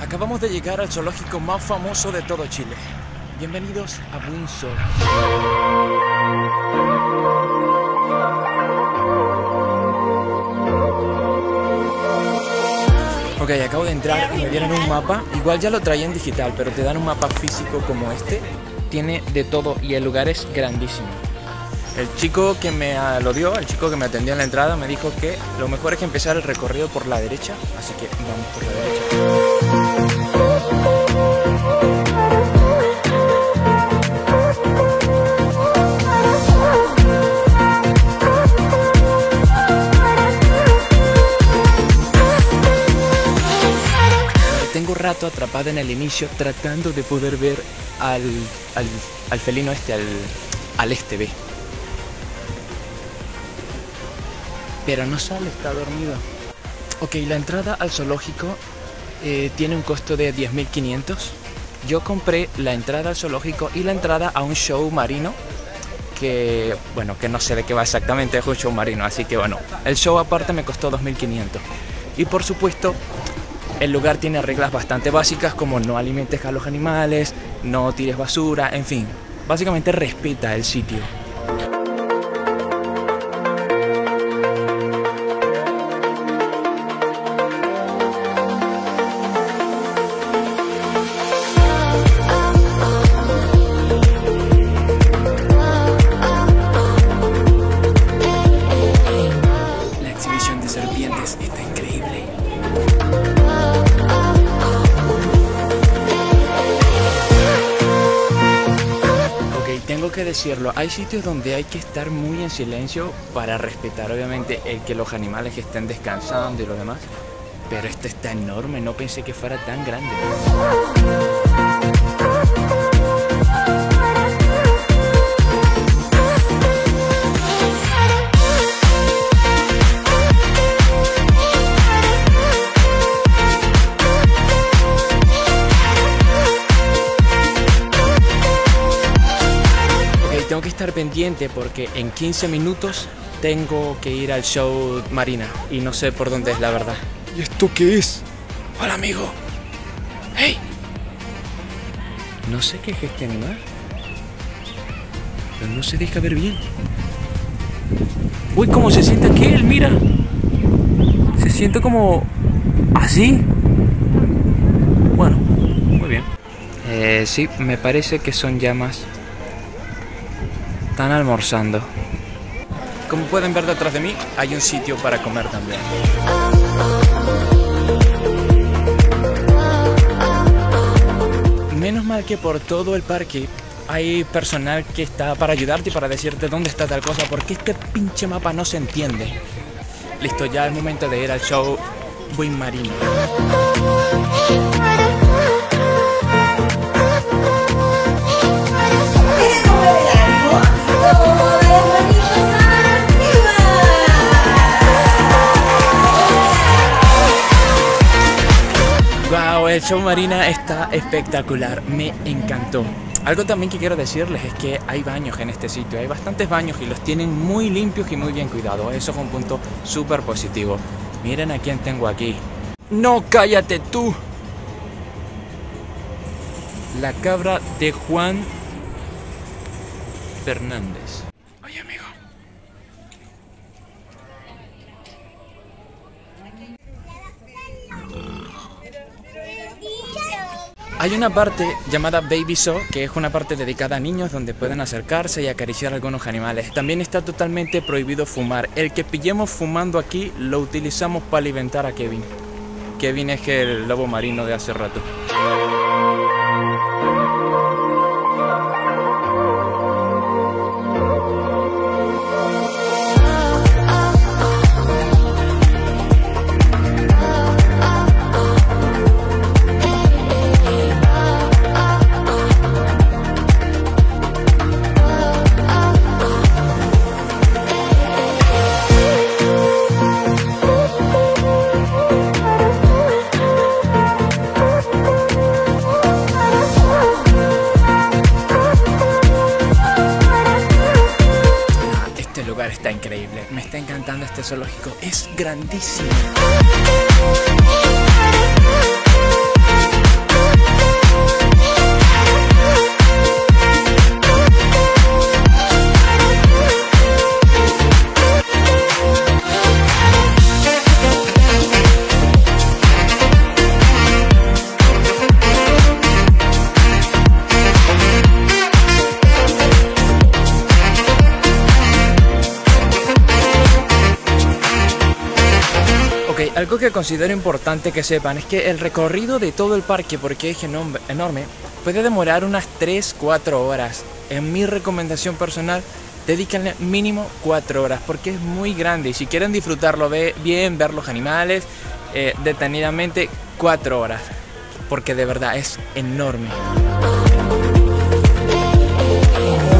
Acabamos de llegar al zoológico más famoso de todo Chile. Bienvenidos a Windsor. Ok, acabo de entrar y me dieron un mapa. Igual ya lo traía en digital, pero te dan un mapa físico como este. Tiene de todo y el lugar es grandísimo. El chico que me lo dio, el chico que me atendió en la entrada, me dijo que lo mejor es que empezar el recorrido por la derecha. Así que vamos por la derecha. Tengo rato atrapado en el inicio tratando de poder ver al felino este, al este B. Pero no sale, está dormido. Ok, la entrada al zoológico tiene un costo de 10.500. Yo compré la entrada al zoológico y la entrada a un show marino que, bueno, que no sé de qué va exactamente, es un show marino, así que bueno, el show aparte me costó 2.500. Y por supuesto, el lugar tiene reglas bastante básicas como no alimentes a los animales, no tires basura, en fin, básicamente respeta el sitio. La exhibición de serpientes está increíble. Tengo que decirlo, hay sitios donde hay que estar muy en silencio para respetar obviamente el que los animales estén descansando y lo demás, pero este está enorme, no pensé que fuera tan grande. Tengo que estar pendiente porque en 15 minutos tengo que ir al show Marina y no sé por dónde es la verdad. ¿Y esto qué es? Hola amigo. ¡Hey! No sé qué es este animal, pero no se deja ver bien. Uy, cómo se siente aquel, mira. Se siente como así. Bueno, muy bien. Sí, me parece que son llamas. Están almorzando. Como pueden ver detrás de mí, hay un sitio para comer también. Menos mal que por todo el parque hay personal que está para ayudarte y para decirte dónde está tal cosa, porque este pinche mapa no se entiende. Listo, ya es momento de ir al show Buen Marino. Wow, el show Marina está espectacular, me encantó. Algo también que quiero decirles es que hay baños en este sitio, hay bastantes baños y los tienen muy limpios y muy bien cuidados. Eso es un punto súper positivo. Miren a quién tengo aquí. ¡No, cállate tú! La cabra de Juan Fernández. Oye, amigo. Hay una parte llamada Baby Zoo, que es una parte dedicada a niños donde pueden acercarse y acariciar a algunos animales. También está totalmente prohibido fumar. El que pillemos fumando aquí lo utilizamos para alimentar a Kevin. Kevin es el lobo marino de hace rato. Está increíble, me está encantando este zoológico, es grandísimo. Algo que considero importante que sepan es que el recorrido de todo el parque, porque es enorme, puede demorar unas 3-4 horas. En mi recomendación personal, dedíquenle mínimo 4 horas porque es muy grande y si quieren disfrutarlo bien, ver los animales detenidamente, 4 horas, porque de verdad es enorme.